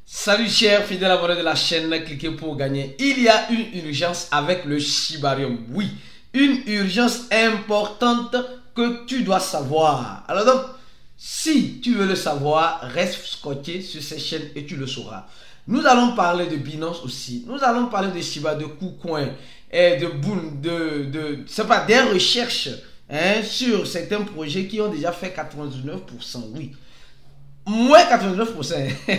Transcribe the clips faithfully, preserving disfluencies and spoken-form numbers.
Salut chers fidèles abonnés de la chaîne, cliquez pour gagner. Il y a une urgence avec le Shibarium. Oui, une urgence importante que tu dois savoir. Alors donc, si tu veux le savoir, reste scotché sur cette chaîne et tu le sauras. Nous allons parler de Binance aussi. Nous allons parler de Shiba, de KuCoin, et de Boon, de, de c'est pas des recherches hein, sur certains projets qui ont déjà fait quatre-vingt-dix-neuf pour cent. Oui. Moins quatre-vingt-neuf pour cent,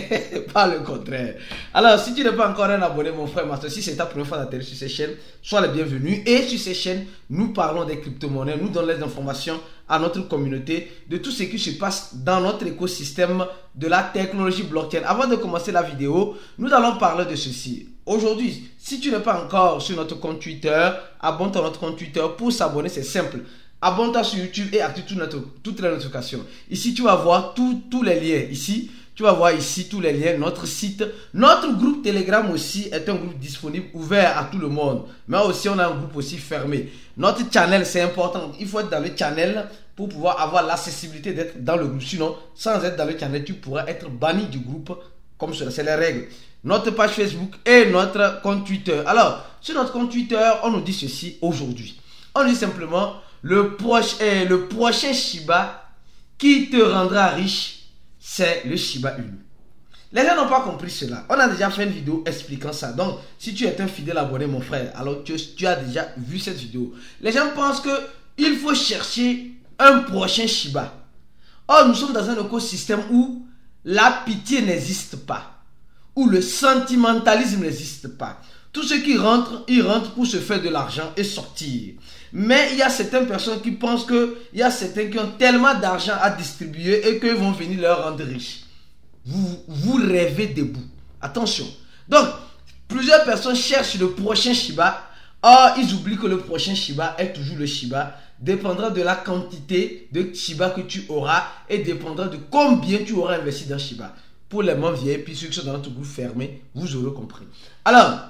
pas le contraire. Alors, si tu n'es pas encore un abonné, mon frère Master, si c'est ta première fois d'atterrir sur cette chaîne, sois le bienvenu. Et sur cette chaîne, nous parlons des crypto-monnaies, nous donnons les informations à notre communauté de tout ce qui se passe dans notre écosystème de la technologie blockchain. Avant de commencer la vidéo, nous allons parler de ceci. Aujourd'hui, si tu n'es pas encore sur notre compte Twitter, abonne-toi à notre compte Twitter. Pour s'abonner, c'est simple. Abonne-toi sur YouTube et active toutes les notifications. Ici, tu vas voir tous les liens. Ici, tu vas voir ici tous les liens. Notre site, notre groupe Telegram aussi est un groupe disponible, ouvert à tout le monde. Mais aussi, on a un groupe aussi fermé. Notre channel, c'est important. Il faut être dans le channel pour pouvoir avoir l'accessibilité d'être dans le groupe. Sinon, sans être dans le channel, tu pourras être banni du groupe. Comme cela, c'est les règles. Notre page Facebook et notre compte Twitter. Alors, sur notre compte Twitter, on nous dit ceci aujourd'hui. On dit simplement... Le, proche, eh, le prochain Shiba qui te rendra riche, c'est le Shiba Inu. Les gens n'ont pas compris cela. On a déjà fait une vidéo expliquant ça. Donc, si tu es un fidèle abonné, mon frère, alors tu, tu as déjà vu cette vidéo. Les gens pensent qu'il faut chercher un prochain Shiba. Or, nous sommes dans un écosystème où la pitié n'existe pas. Où le sentimentalisme n'existe pas. Tout ce qui rentre, ils rentrent pour se faire de l'argent et sortir. Mais il y a certaines personnes qui pensent que il y a certains qui ont tellement d'argent à distribuer et qu'ils vont venir leur rendre riches. Vous, vous rêvez debout. Attention. Donc, plusieurs personnes cherchent le prochain Shiba. Or, ils oublient que le prochain Shiba est toujours le Shiba. Dépendra de la quantité de Shiba que tu auras et dépendra de combien tu auras investi dans Shiba. Pour les membres V I P, ceux qui sont dans notre groupe fermé, vous aurez compris. Alors,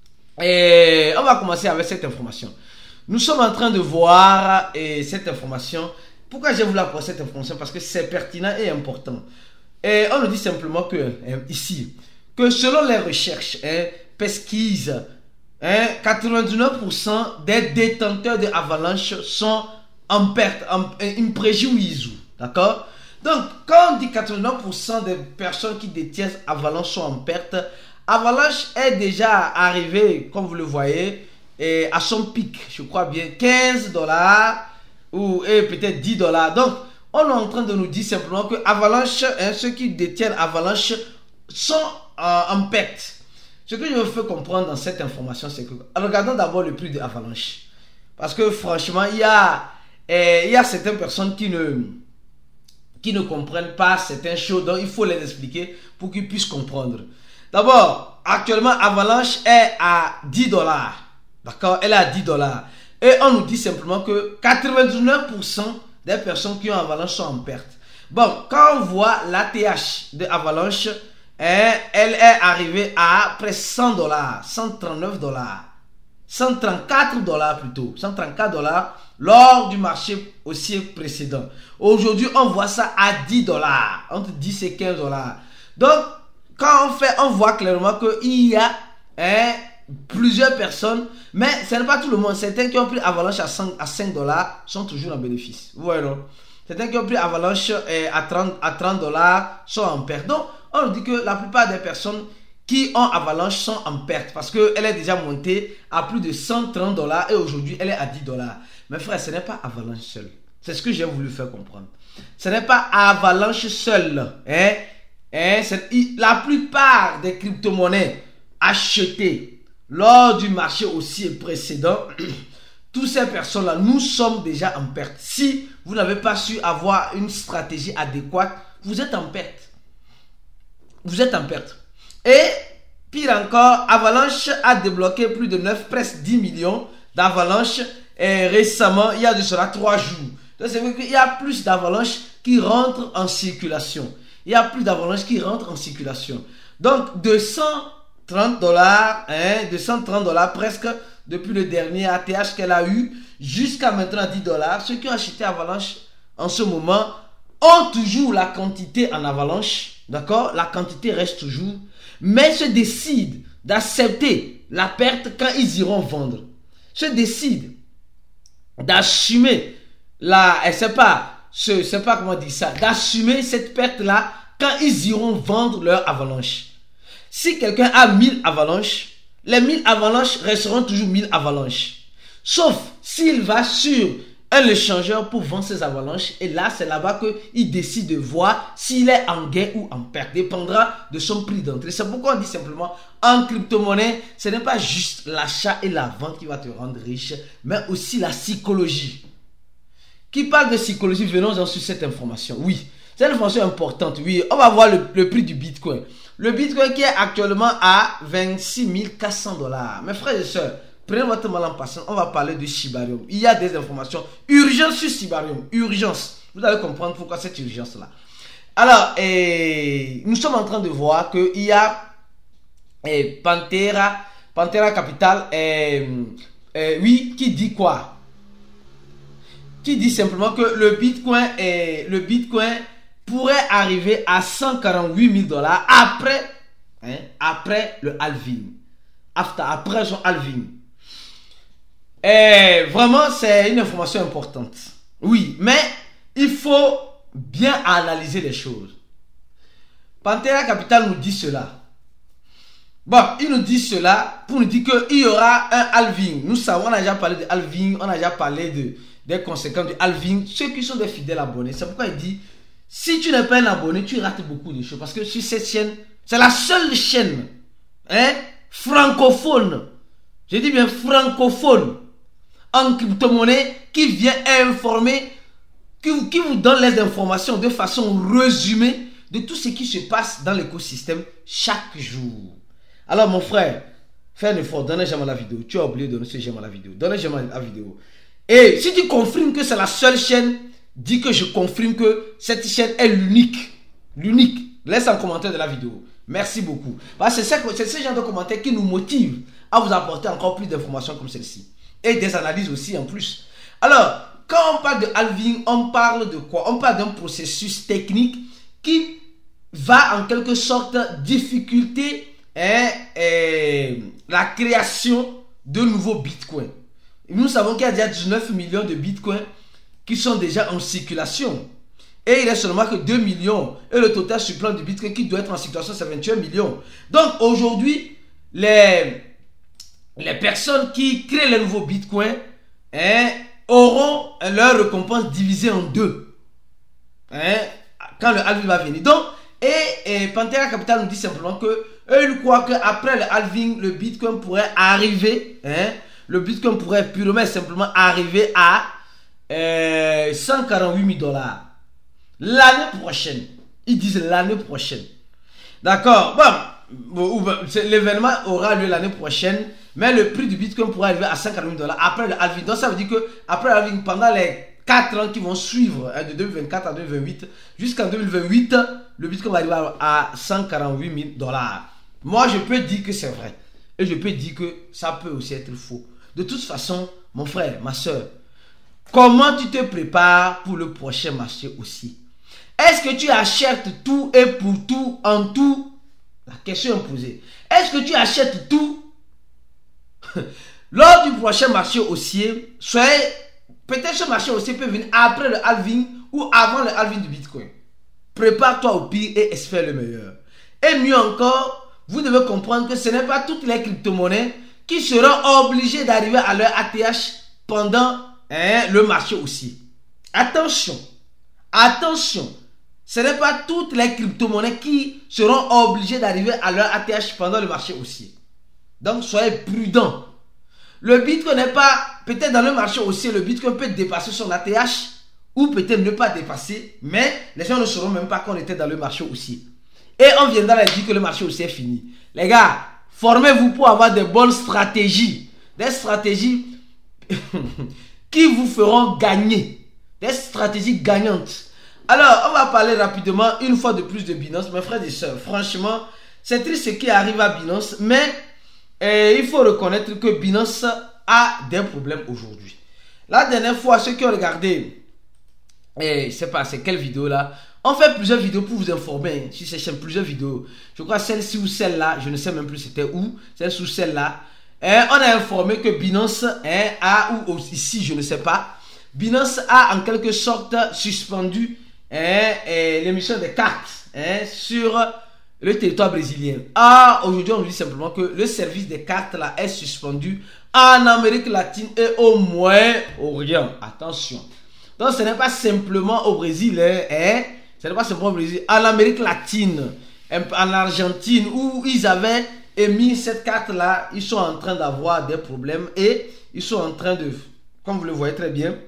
et on va commencer avec cette information. Nous sommes en train de voir et cette information. Pourquoi j'ai voulu apporter cette information? Parce que c'est pertinent et important. Et on nous dit simplement que hein, ici, que selon les recherches, hein, pesquises, hein, quatre-vingt-dix-neuf pour cent des détenteurs de Avalanche sont en perte, en, in prejuízo. D'accord? Donc, quand on dit quatre-vingt-dix-neuf pour cent des personnes qui détiennent Avalanche sont en perte, Avalanche est déjà arrivé, comme vous le voyez, et à son pic, je crois bien, quinze dollars ou peut-être dix dollars. Donc, on est en train de nous dire simplement que Avalanche, hein, ceux qui détiennent Avalanche sont euh, en perte. Ce que je veux faire comprendre dans cette information, c'est que, regardons d'abord le prix de Avalanche. Parce que franchement, il y a, eh, il y a certaines personnes qui ne, qui ne comprennent pas certaines choses, donc il faut les expliquer pour qu'ils puissent comprendre. D'abord, actuellement, Avalanche est à dix dollars. D'accord? Elle est à dix dollars. Et on nous dit simplement que quatre-vingt-dix-neuf pour cent des personnes qui ont Avalanche sont en perte. Bon, quand on voit l'A T H de Avalanche, hein, elle est arrivée à presque cent dollars, cent trente-neuf dollars, cent trente-quatre dollars plutôt, cent trente-quatre dollars lors du marché haussier précédent. Aujourd'hui, on voit ça à dix dollars, entre dix et quinze dollars. Donc, quand on fait, on voit clairement qu'il y a hein, plusieurs personnes, mais ce n'est pas tout le monde. Certains qui ont pris Avalanche à cinq dollars sont toujours en bénéfice. Vous voyez, non? Certains qui ont pris Avalanche eh, à trente dollars sont en perte. Donc, on nous dit que la plupart des personnes qui ont Avalanche sont en perte parce qu'elle est déjà montée à plus de cent trente dollars et aujourd'hui, elle est à dix dollars. Mais frère, ce n'est pas Avalanche seul. C'est ce que j'ai voulu faire comprendre. Ce n'est pas Avalanche seul. Hein? Hein? La plupart des crypto-monnaies achetées lors du marché aussi précédent, toutes ces personnes-là, nous sommes déjà en perte. Si vous n'avez pas su avoir une stratégie adéquate, vous êtes en perte. Vous êtes en perte. Et pire encore, Avalanche a débloqué plus de neuf, presque dix millions d'Avalanche récemment, il y a de cela trois jours. Donc c'est vrai qu'il y a plus d'Avalanche qui rentrent en circulation. Il y a plus d'Avalanche qui rentrent en circulation. Donc de cent trente dollars, hein, de cent trente dollars presque depuis le dernier A T H qu'elle a eu jusqu'à maintenant dix dollars. Ceux qui ont acheté Avalanche en ce moment ont toujours la quantité en Avalanche d'accord, la quantité reste toujours, mais se décident d'accepter la perte quand ils iront vendre, se décident d'assumer la, je sais pas, je sais pas comment dire ça, d'assumer cette perte-là quand ils iront vendre leur avalanche. Si quelqu'un a mille avalanches, les mille avalanches resteront toujours mille avalanches. Sauf s'il va sur un échangeur pour vendre ses avalanches. Et là, c'est là-bas qu'il décide de voir s'il est en gain ou en perte. Dépendra de son prix d'entrée. C'est pourquoi on dit simplement, en crypto-monnaie, ce n'est pas juste l'achat et la vente qui va te rendre riche, mais aussi la psychologie. Qui parle de psychologie, venons-en sur cette information. Oui, c'est une information importante. Oui, on va voir le, le prix du Bitcoin. Le Bitcoin qui est actuellement à vingt-six mille quatre cents dollars. Mes frères et sœurs, prenez votre mal en passant, on va parler de Shibarium. Il y a des informations. Urgence sur Shibarium. Urgence. Vous allez comprendre pourquoi cette urgence-là. Alors, eh, nous sommes en train de voir qu'il y a eh, Pantera, Pantera Capital, eh, eh, oui, qui dit quoi? Qui dit simplement que le Bitcoin, eh, le Bitcoin pourrait arriver à cent quarante-huit mille dollars après, hein, après le halving. After, après son halving. Et vraiment, c'est une information importante. Oui, mais il faut bien analyser les choses. Pantera Capital nous dit cela. Bon, il nous dit cela pour nous dire qu'il y aura un halving. Nous savons, on a déjà parlé de halving, on a déjà parlé de, des conséquences du halving. Ceux qui sont des fidèles abonnés, c'est pourquoi il dit, si tu n'es pas un abonné, tu rates beaucoup de choses. Parce que sur cette chaîne, c'est la seule chaîne hein, francophone, je dis bien francophone, en crypto-monnaie qui vient informer, qui, qui vous donne les informations de façon résumée de tout ce qui se passe dans l'écosystème chaque jour. Alors mon frère, fais un effort, donne un j'aime à la vidéo. Tu as oublié de donner ce j'aime à la vidéo. Donne un j'aime à la vidéo. Et si tu confirmes que c'est la seule chaîne, dis que je confirme que cette chaîne est l'unique. L'unique. Laisse un commentaire de la vidéo. Merci beaucoup. Parce que c'est ce genre de commentaires qui nous motive à vous apporter encore plus d'informations comme celle-ci. Et des analyses aussi en plus. Alors, quand on parle de halving, on parle de quoi? On parle d'un processus technique qui va en quelque sorte difficulter hein, eh, la création de nouveaux bitcoins. Nous savons qu'il y a déjà dix-neuf millions de bitcoins qui sont déjà en circulation. Et il est seulement que deux millions. Et le total sur le plan du bitcoin qui doit être en circulation, c'est vingt et un millions. Donc aujourd'hui, les, les personnes qui créent les nouveaux bitcoins hein, auront leur récompense divisée en deux. Hein, quand le halving va venir. Donc, et, et Pantera Capital nous dit simplement que eux, ils croient qu'après le halving, le bitcoin pourrait arriver. Hein, le bitcoin pourrait purement et simplement arriver à euh, cent quarante-huit mille dollars. L'année prochaine. Ils disent l'année prochaine. D'accord. Bon, l'événement aura lieu l'année prochaine. Mais le prix du bitcoin pourrait arriver à cent quarante mille dollars après le halving. Donc ça veut dire que après le halving, pendant les quatre ans qui vont suivre, hein, de deux mille vingt-quatre à deux mille vingt-huit, jusqu'en deux mille vingt-huit, le bitcoin va arriver à cent quarante-huit mille dollars. Moi, je peux dire que c'est vrai. Et je peux dire que ça peut aussi être faux. De toute façon, mon frère, ma soeur, comment tu te prépares pour le prochain marché aussi? Est-ce que tu achètes tout et pour tout, en tout? La question est posée. Est-ce que tu achètes tout? Lors du prochain marché haussier, soyez, peut-être ce marché haussier peut venir après le halving ou avant le halving du Bitcoin. Prépare-toi au pire et espère le meilleur. Et mieux encore, vous devez comprendre que ce n'est pas toutes les crypto-monnaies qui seront obligées d'arriver à leur A T H pendant hein, le marché haussier. Attention, attention. Ce n'est pas toutes les crypto-monnaies qui seront obligées d'arriver à leur A T H pendant le marché haussier. Donc, soyez prudents. Le Bitcoin n'est pas, peut-être dans le marché haussier, le Bitcoin peut dépasser son A T H ou peut-être ne pas dépasser, mais les gens ne sauront même pas qu'on était dans le marché haussier. Et on viendra leur dire que le marché haussier est fini. Les gars, formez-vous pour avoir des bonnes stratégies. Des stratégies qui vous feront gagner. Des stratégies gagnantes. Alors, on va parler rapidement, une fois de plus, de Binance. Mes frères et sœurs, franchement, c'est triste ce qui arrive à Binance, mais eh, il faut reconnaître que Binance a des problèmes aujourd'hui. La dernière fois, ceux qui ont regardé, eh, je ne sais pas, c'est quelle vidéo là, On fait plusieurs vidéos pour vous informer hein, sur ces chaînes, plusieurs vidéos. Je crois celle-ci ou celle-là, je ne sais même plus c'était où, celle-ci ou celle-là. Hein, on a informé que Binance hein, a, ou ici je ne sais pas, Binance a en quelque sorte suspendu hein, l'émission des cartes hein, sur le territoire brésilien. Ah, aujourd'hui on nous dit simplement que le service des cartes là est suspendu en Amérique latine et au Moyen-Orient. Attention. Donc ce n'est pas simplement au Brésil, hein, hein, ce n'est pas simplement au Brésil, en Amérique latine, en Argentine, où ils avaient émis cette carte-là, ils sont en train d'avoir des problèmes et ils sont en train de, comme vous le voyez très bien,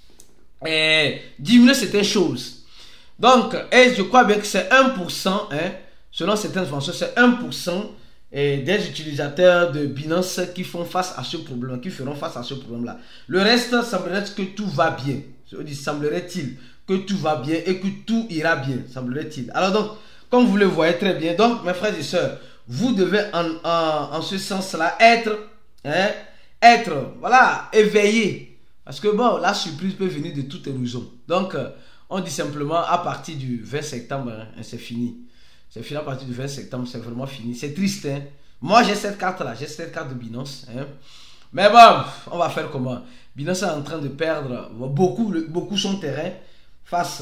eh, diminuer certaines choses. Donc, et je crois bien que c'est un pour cent, hein, selon certaines informations, c'est un pour cent eh, des utilisateurs de Binance qui font face à ce problème, qui feront face à ce problème-là. Le reste, semblerait que tout va bien. Semblerait-il que tout va bien et que tout ira bien, semblerait-il. Alors donc, comme vous le voyez très bien, donc mes frères et sœurs, vous devez en, en, en ce sens-là être, hein, être, voilà, éveillé. Parce que bon, la surprise peut venir de toute horizon. Donc, euh, on dit simplement à partir du vingt septembre, hein, c'est fini. C'est fini à partir du vingt septembre, c'est vraiment fini. C'est triste, hein. Moi, j'ai cette carte-là, j'ai cette carte de Binance, hein. Mais bon, on va faire comment? Binance est en train de perdre beaucoup, beaucoup son terrain face,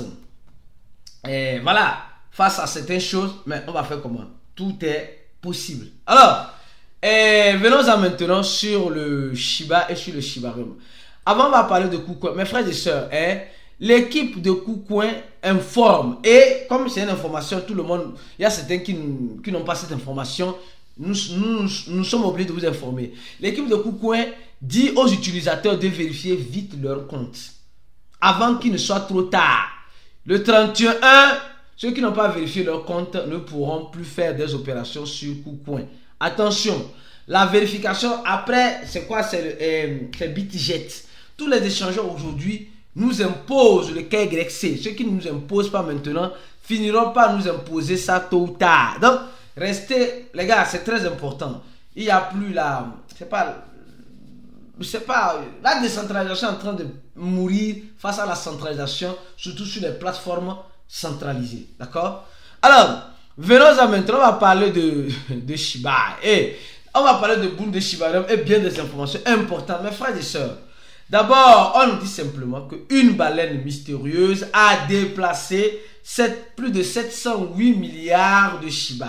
et voilà, face à certaines choses, mais on va faire comment? Tout est possible. Alors, et venons-en maintenant sur le Shiba et sur le Shibarium. Avant, on va parler de KuCoin. Mes frères et sœurs, hein, l'équipe de KuCoin informe. Et comme c'est une information, tout le monde, il y a certains qui, qui n'ont pas cette information. Nous, nous, nous sommes obligés de vous informer. L'équipe de KuCoin dit aux utilisateurs de vérifier vite leur compte avant qu'il ne soit trop tard. Le trente et un, ceux qui n'ont pas vérifié leur compte ne pourront plus faire des opérations sur KuCoin. Attention, la vérification après, c'est quoi? C'est euh, BitGet. Tous les échangeurs aujourd'hui nous imposent le K Y C. Ceux qui ne nous imposent pas maintenant finiront par nous imposer ça tôt ou tard. Donc, restez, les gars, c'est très important. Il n'y a plus la, c'est pas, c'est pas, la décentralisation est en train de mourir face à la centralisation, surtout sur les plateformes centralisées. D'accord? Alors, venons-en maintenant, on va parler de, de Shiba. Et on va parler de boom de Shibarium et bien des informations importantes, mes frères et sœurs. D'abord, on nous dit simplement qu'une baleine mystérieuse a déplacé sept, plus de sept cent huit milliards de Shiba.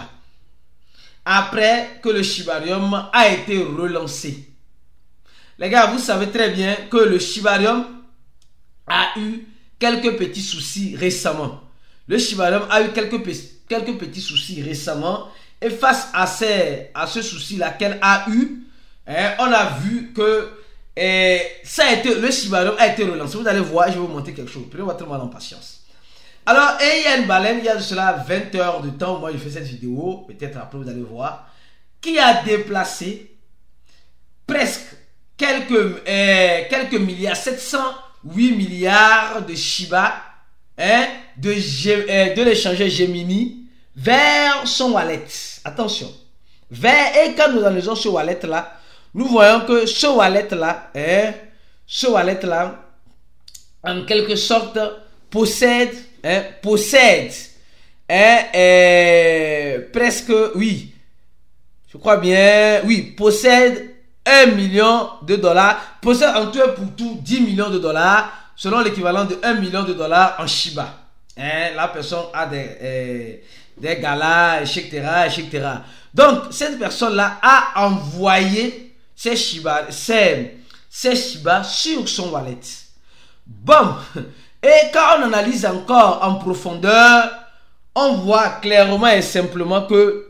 Après que le Shibarium a été relancé. Les gars, vous savez très bien que le Shibarium a eu quelques petits soucis récemment. Le Shibarium a eu quelques, quelques petits soucis récemment. Et face à, ces, à ce souci-là qu'elle a eu, hein, on a vu que eh, ça a été, le Shibarium a été relancé. Vous allez voir, je vais vous montrer quelque chose. Prenez votre mal en patience. Alors, et il y a une baleine, il y a de cela vingt heures de temps, moi je fais cette vidéo, peut-être après vous allez voir, qui a déplacé presque quelques, eh, quelques milliards, sept cent huit milliards de Shiba, hein, de, eh, de l'échangeur Gemini vers son wallet. Attention. Vers, et quand nous analysons ce wallet là, nous voyons que ce wallet là, hein, ce wallet là, en quelque sorte, possède, hein, possède, hein, euh, presque, oui, je crois bien, oui, possède un million de dollars, possède en tout et pour tout dix millions de dollars, selon l'équivalent de un million de dollars en Shiba. Hein, la personne a des, euh, des galas, et cetera, et cetera. Donc, cette personne-là a envoyé ses Shiba, ses, ses Shiba sur son wallet. Bon, et quand on analyse encore en profondeur, on voit clairement et simplement que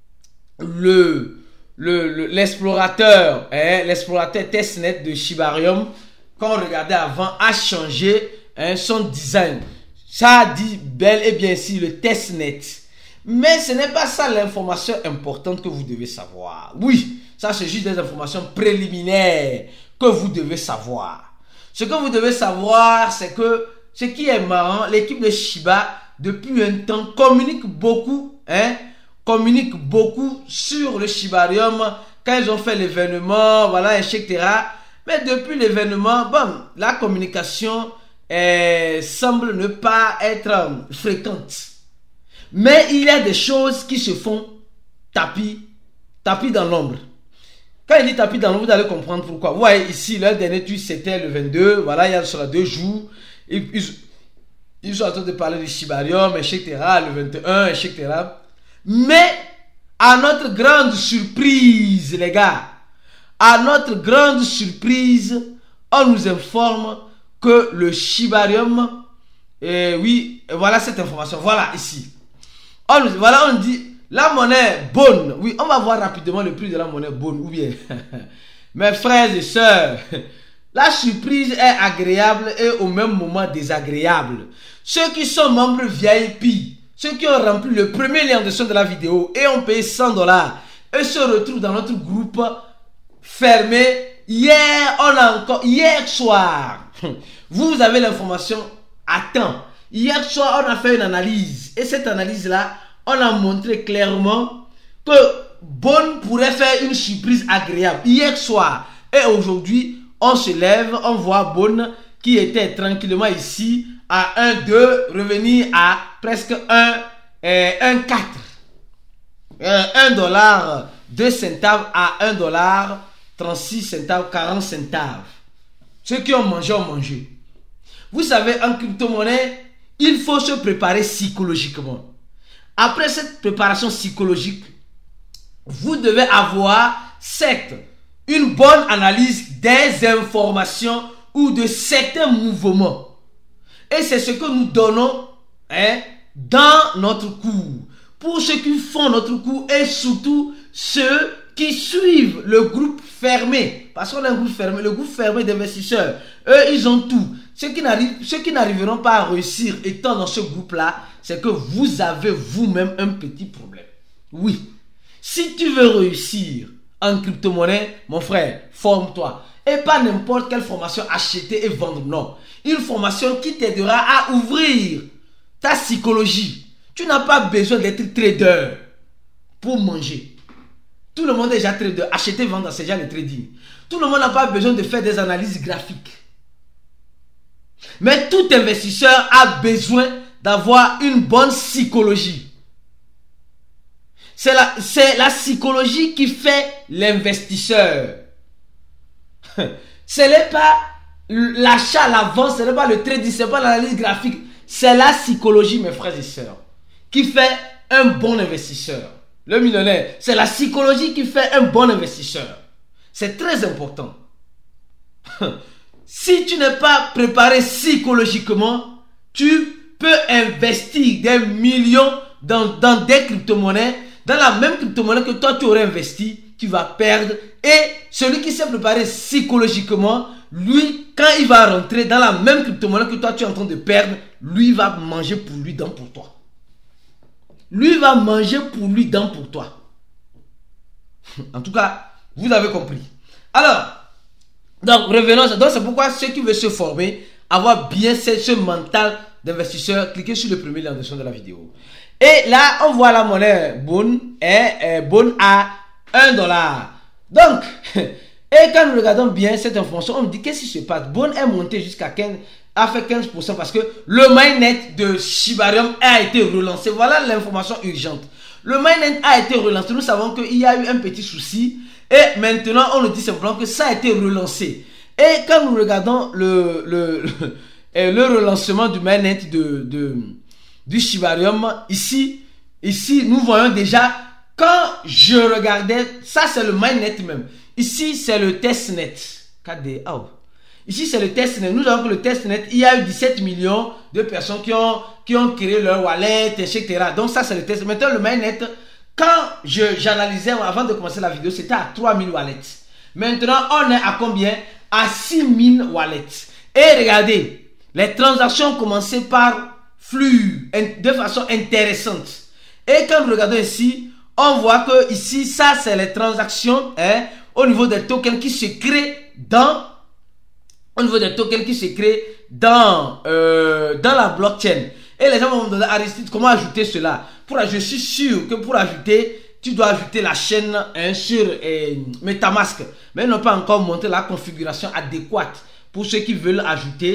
le, le, l'explorateur, hein, l'explorateur testnet de Shibarium, quand on regardait avant, a changé hein, son design. Ça dit bel et bien ici le testnet. Mais ce n'est pas ça l'information importante que vous devez savoir. Oui, ça c'est juste des informations préliminaires que vous devez savoir. Ce que vous devez savoir, c'est que ce qui est marrant, l'équipe de Shiba, depuis un temps, communique beaucoup, hein, communique beaucoup sur le Shibarium quand ils ont fait l'événement, voilà, et cetera. Mais depuis l'événement, bon, la communication euh, semble ne pas être euh, fréquente. Mais il y a des choses qui se font tapis, tapis dans l'ombre. Quand il dit tapis dans l'ombre, vous allez comprendre pourquoi. Vous voyez ici, leur dernier tweet c'était le vingt-deux. Voilà, il y a sur deux jours. Ils, ils, ils sont en train de parler du Shibarium, et cetera. Le vingt et un, et cetera. Mais, à notre grande surprise, les gars, à notre grande surprise, on nous informe que le Shibarium, et oui, voilà cette information, voilà ici. On nous, voilà, on dit, la monnaie bonne, oui, on va voir rapidement le prix de la monnaie bonne, ou bien, mes frères et sœurs, la surprise est agréable et au même moment désagréable. Ceux qui sont membres V I P, ceux qui ont rempli le premier lien de son de la vidéo et ont payé cent dollars et se retrouvent dans notre groupe fermé. Hier, on a encore, hier soir, vous avez l'information à temps. Hier soir, on a fait une analyse et cette analyse-là, on a montré clairement que Bonne pourrait faire une surprise agréable hier soir. Et aujourd'hui, on se lève, on voit Bonne qui était tranquillement ici à un deux, revenir à presque un, euh, un quatre. Euh, un dollar deux centaves à un dollar trente-six centaves, quarante centaves. Ceux qui ont mangé ont mangé. Vous savez, en crypto-monnaie, il faut se préparer psychologiquement. Après cette préparation psychologique, vous devez avoir, certes, une bonne analyse des informations ou de certains mouvements. Et c'est ce que nous donnons hein, dans notre cours. Pour ceux qui font notre cours et surtout ceux qui suivent le groupe fermé. Parce qu'on a un groupe fermé, le groupe fermé d'investisseurs. Eux, ils ont tout. Ceux qui n'arrivent, ceux qui n'arriveront pas à réussir étant dans ce groupe-là, c'est que vous avez vous-même un petit problème. Oui. Si tu veux réussir en crypto-monnaie, mon frère, forme-toi. Et pas n'importe quelle formation acheter et vendre, non. Une formation qui t'aidera à ouvrir ta psychologie. Tu n'as pas besoin d'être trader pour manger. Tout le monde est déjà trader. Acheter, vendre, c'est déjà le trading. Tout le monde n'a pas besoin de faire des analyses graphiques. Mais tout investisseur a besoin d'avoir une bonne psychologie. C'est la, c'est la psychologie qui fait l'investisseur. Ce n'est pas l'achat, la vente, ce n'est pas le trading, ce n'est pas l'analyse graphique. C'est la psychologie, mes frères et sœurs, qui fait un bon investisseur. Le millionnaire, c'est la psychologie qui fait un bon investisseur. C'est très important. Si tu n'es pas préparé psychologiquement, tu peux investir des millions dans, dans des crypto-monnaies, dans la même crypto-monnaie que toi tu aurais investi, tu vas perdre. Et celui qui s'est préparé psychologiquement, lui, quand il va rentrer dans la même crypto-monnaie que toi tu es en train de perdre, lui va manger pour lui, dent pour toi. Lui va manger pour lui, dent pour toi. En tout cas, vous avez compris. Alors, donc revenons. Donc c'est pourquoi ceux qui veulent se former, avoir bien ce, ce mental d'investisseur, cliquez sur le premier lien en dessus de la vidéo. Et là, on voit la monnaie Bonne est, est Bonne à un dollar. Donc, et quand nous regardons bien cette information, on me dit qu'est-ce qui se passe. Bonne est monté jusqu'à quinze, a fait quinze pour cent parce que le mainnet de Shibarium a été relancé. Voilà l'information urgente. Le mainnet a été relancé. Nous savons qu'il y a eu un petit souci. Et maintenant, on nous dit simplement que ça a été relancé. Et quand nous regardons le, le, le, le relancement du mainnet de, de, du Shibarium, ici, ici, nous voyons déjà, quand je regardais, ça c'est le mainnet même. Ici, c'est le testnet. quatre D, oh. Ici, c'est le testnet. Nous avons que le testnet, il y a eu dix-sept millions de personnes qui ont, qui ont créé leur wallet, et cetera. Donc ça, c'est le testnet. Maintenant, le mainnet, quand j'analysais avant de commencer la vidéo, c'était à trois mille wallets. Maintenant, on est à combien? À six mille wallets. Et regardez, les transactions ont commencé par flux de façon intéressante. Et quand nous regardons ici, on voit que ici, ça, c'est les transactions hein, au niveau des tokens qui se créent dans, au niveau des tokens qui se créent dans, euh, dans la blockchain. Et les gens vont me demander, Aristide, comment ajouter cela? Pour, je suis sûr que pour ajouter, tu dois ajouter la chaîne hein, sur euh, MetaMask. Mais ils n'ont pas encore montré la configuration adéquate pour ceux qui veulent ajouter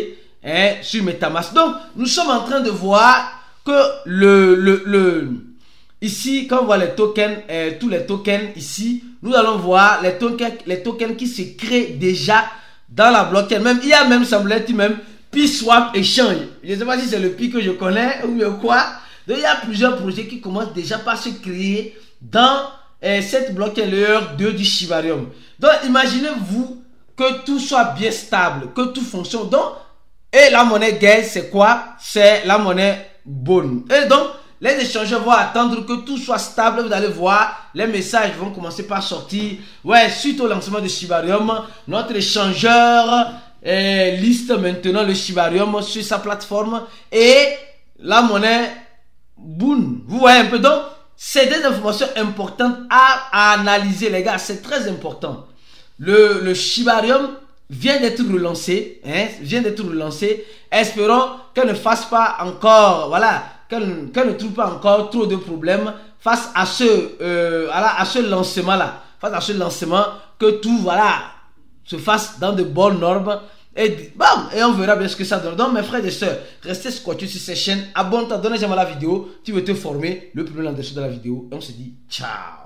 hein, sur MetaMask. Donc, nous sommes en train de voir que le, le, le ici, quand on voit les tokens, euh, tous les tokens ici, nous allons voir les tokens, les tokens qui se créent déjà dans la blockchain. Même, il y a même, semble-t-il même, PeaceSwap Exchange. Je ne sais pas si c'est le Pi que je connais ou quoi. Donc, il y a plusieurs projets qui commencent déjà par se créer dans euh, cette blockchain layer deux du Shibarium. Donc, imaginez-vous que tout soit bien stable, que tout fonctionne. Donc, et la monnaie Gate, c'est quoi? C'est la monnaie Bone. Et donc, les échangeurs vont attendre que tout soit stable. Vous allez voir, les messages vont commencer par sortir. Ouais, suite au lancement de Shibarium, notre échangeur eh, liste maintenant le Shibarium sur sa plateforme et la monnaie Boon. Vous voyez un peu. Donc, c'est des informations importantes à, à analyser, les gars. C'est très important. Le, le Shibarium vient d'être relancé, hein, vient d'être relancé. Espérons qu'elle ne fasse pas encore, voilà, qu'elle qu'elle ne trouve pas encore trop de problèmes face à ce, euh, à, à ce lancement-là, face à ce lancement, que tout, voilà, se fasse dans de bonnes normes. Et, bam, et on verra bien ce que ça donne. Donc, mes frères et sœurs, restez scotchés sur cette chaîne. Abonne-toi, donne j'aime à la vidéo. Tu veux te former, le premier en dessous de la vidéo. Et on se dit ciao.